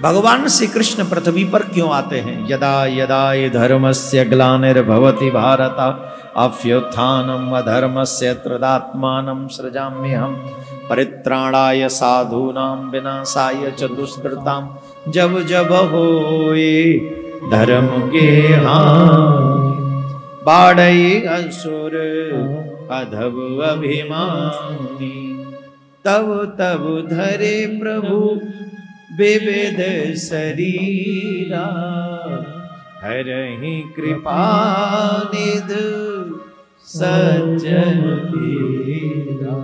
भगवान श्री कृष्ण पृथ्वी पर क्यों आते हैं? यदा यदा ये धर्मस्य ग्लानिर्भवति भारत अभ्युत्थानम् अधर्मस्य तदात्मानं सृजाम्यहम् परित्राणाय साधूनां विनाशाय च दुष्कृतां जब जब होए धर्म के हानि बाढ़ई असुर अधव अभिमानी तब तब धरे प्रभु विविध शरीरा हरहि कृपा निध सज्जन तेरा।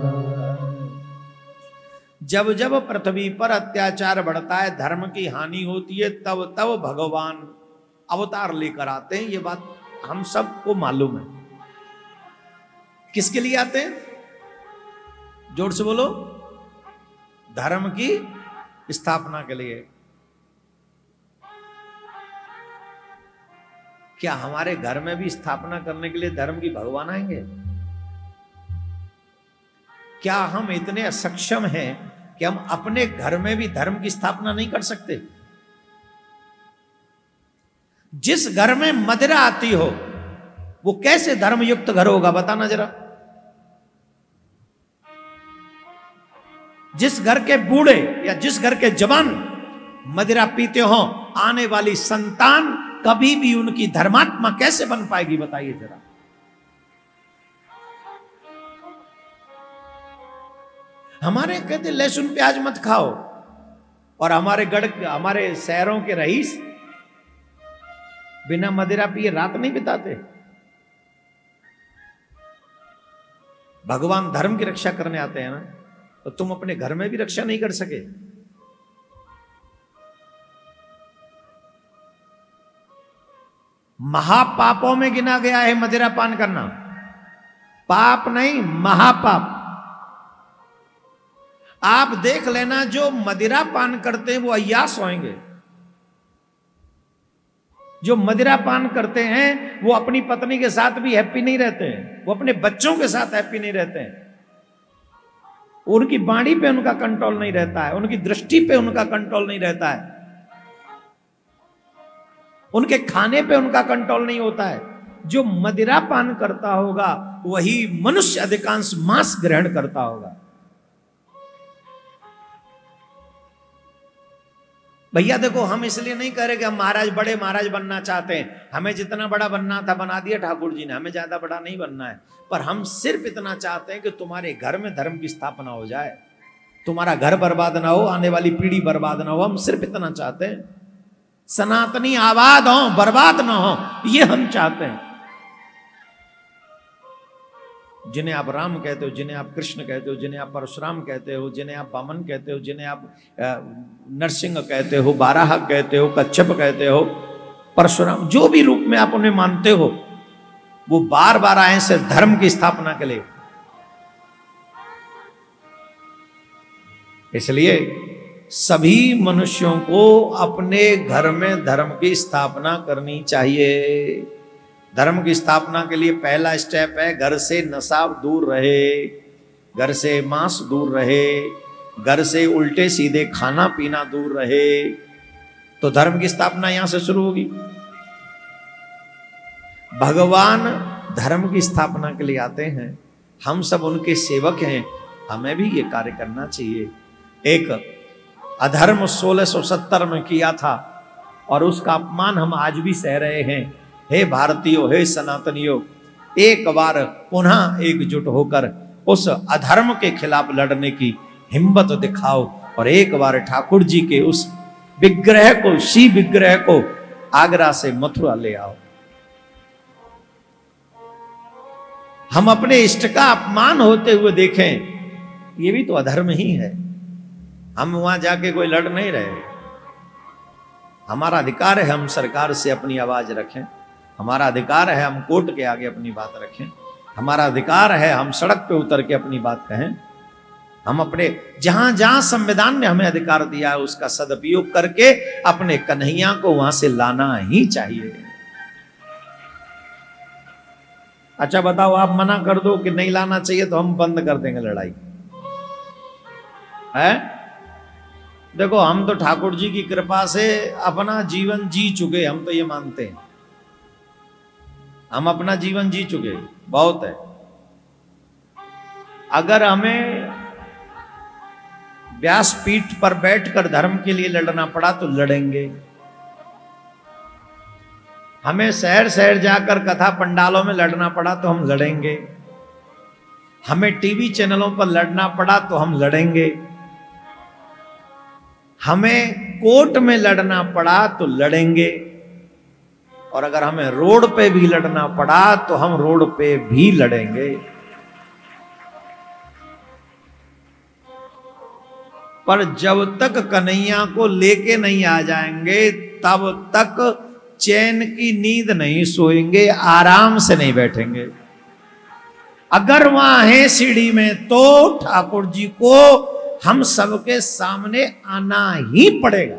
जब जब पृथ्वी पर अत्याचार बढ़ता है, धर्म की हानि होती है, तब तब भगवान अवतार लेकर आते हैं। ये बात हम सबको मालूम है। किसके लिए आते हैं? जोर से बोलो। धर्म की स्थापना के लिए। क्या हमारे घर में भी स्थापना करने के लिए धर्म की भगवान आएंगे? क्या हम इतने सक्षम हैं कि हम अपने घर में भी धर्म की स्थापना नहीं कर सकते? जिस घर में मदिरा आती हो वो कैसे धर्मयुक्त घर होगा, बताना जरा। जिस घर के बूढ़े या जिस घर के जवान मदिरा पीते हो, आने वाली संतान कभी भी उनकी धर्मात्मा कैसे बन पाएगी, बताइए जरा। हमारे कहते लहसुन प्याज मत खाओ, और हमारे शहरों के रईस बिना मदिरा पिए रात नहीं बिताते। भगवान धर्म की रक्षा करने आते हैं ना, तो तुम अपने घर में भी रक्षा नहीं कर सके। महापापों में गिना गया है मदिरा पान करना। पाप नहीं, महापाप। आप देख लेना, जो मदिरा पान करते हैं वो अय्यास होंगे। जो मदिरा पान करते हैं वो अपनी पत्नी के साथ भी हैप्पी नहीं रहते हैं, वो अपने बच्चों के साथ हैप्पी नहीं रहते हैं। उनकी वाणी पे उनका कंट्रोल नहीं रहता है, उनकी दृष्टि पे उनका कंट्रोल नहीं रहता है, उनके खाने पे उनका कंट्रोल नहीं होता है। जो मदिरा पान करता होगा वही मनुष्य अधिकांश मांस ग्रहण करता होगा। भैया देखो, हम इसलिए नहीं कह रहे कि हम बड़े महाराज बनना चाहते हैं। हमें जितना बड़ा बनना था बना दिया ठाकुर जी ने, हमें ज्यादा बड़ा नहीं बनना है। पर हम सिर्फ इतना चाहते हैं कि तुम्हारे घर में धर्म की स्थापना हो जाए, तुम्हारा घर बर्बाद ना हो, आने वाली पीढ़ी बर्बाद ना हो। हम सिर्फ इतना चाहते हैं, सनातनी आबाद हो, बर्बाद ना हो, ये हम चाहते हैं। जिन्हें आप राम कहते हो, जिन्हें आप कृष्ण कहते हो, जिन्हें आप परशुराम कहते हो, जिन्हें आप वामन कहते हो, जिन्हें आप नरसिंह कहते हो, बाराह कहते हो, कच्छप कहते हो, परशुराम, जो भी रूप में आप उन्हें मानते हो, वो बार बार आए से धर्म की स्थापना के लिए। इसलिए सभी मनुष्यों को अपने घर में धर्म की स्थापना करनी चाहिए। धर्म की स्थापना के लिए पहला स्टेप है, घर से नशा दूर रहे, घर से मांस दूर रहे, घर से उल्टे सीधे खाना पीना दूर रहे, तो धर्म की स्थापना यहां से शुरू होगी। भगवान धर्म की स्थापना के लिए आते हैं, हम सब उनके सेवक हैं, हमें भी ये कार्य करना चाहिए। एक अधर्म 1670 में किया था और उसका अपमान हम आज भी सह रहे हैं। हे भारतीयों, हे सनातनियों, एक बार पुनः एकजुट होकर उस अधर्म के खिलाफ लड़ने की हिम्मत दिखाओ और एक बार ठाकुर जी के उस विग्रह को, शिव विग्रह को आगरा से मथुरा ले आओ। हम अपने इष्ट का अपमान होते हुए देखें, ये भी तो अधर्म ही है। हम वहां जाके कोई लड़ नहीं रहे। हमारा अधिकार है हम सरकार से अपनी आवाज रखें, हमारा अधिकार है हम कोर्ट के आगे अपनी बात रखें, हमारा अधिकार है हम सड़क पे उतर के अपनी बात कहें। हम अपने जहां जहां संविधान ने हमें अधिकार दिया है उसका सदुपयोग करके अपने कन्हैया को वहां से लाना ही चाहिए। अच्छा बताओ, आप मना कर दो कि नहीं लाना चाहिए तो हम बंद कर देंगे लड़ाई, है? देखो हम तो ठाकुर जी की कृपा से अपना जीवन जी चुके, हम तो ये मानते हैं हम अपना जीवन जी चुके, बहुत है। अगर हमें व्यासपीठ पर बैठकर धर्म के लिए लड़ना पड़ा तो लड़ेंगे, हमें शहर शहर जाकर कथा पंडालों में लड़ना पड़ा तो हम लड़ेंगे, हमें टीवी चैनलों पर लड़ना पड़ा तो हम लड़ेंगे, हमें कोर्ट में लड़ना पड़ा तो लड़ेंगे, और अगर हमें रोड पे भी लड़ना पड़ा तो हम रोड पे भी लड़ेंगे। पर जब तक कन्हैया को लेके नहीं आ जाएंगे तब तक चैन की नींद नहीं सोएंगे, आराम से नहीं बैठेंगे। अगर वहां है सीढ़ी में तो ठाकुर जी को हम सबके सामने आना ही पड़ेगा।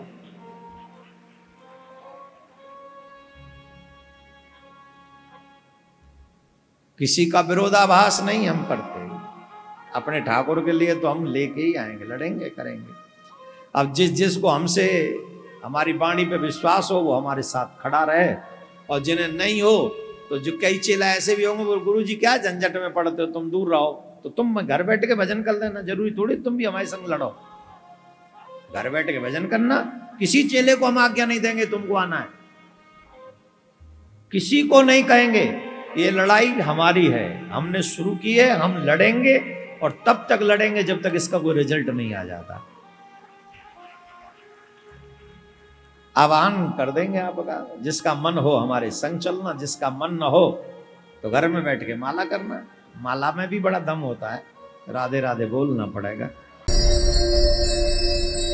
किसी का विरोधाभास नहीं हम करते, अपने ठाकुर के लिए तो हम लेके ही आएंगे, लड़ेंगे करेंगे। अब जिसको हमसे हमारी वाणी पे विश्वास हो वो हमारे साथ खड़ा रहे, और जिन्हें नहीं हो तो जो कई चेला ऐसे भी होंगे, वो गुरु जी क्या झंझट में पड़ते हो, तुम दूर रहो, तो तुम घर बैठ के भजन कर लेना, जरूरी थोड़ी तुम भी हमारे संग लड़ो। घर बैठ के भजन करना, किसी चेले को हम आज्ञा नहीं देंगे तुमको आना है, किसी को नहीं कहेंगे। ये लड़ाई हमारी है, हमने शुरू की है, हम लड़ेंगे और तब तक लड़ेंगे जब तक इसका कोई रिजल्ट नहीं आ जाता। आह्वान कर देंगे आपका, जिसका मन हो हमारे संग चलना, जिसका मन न हो तो घर में बैठ के माला करना। माला में भी बड़ा दम होता है, राधे राधे बोलना पड़ेगा।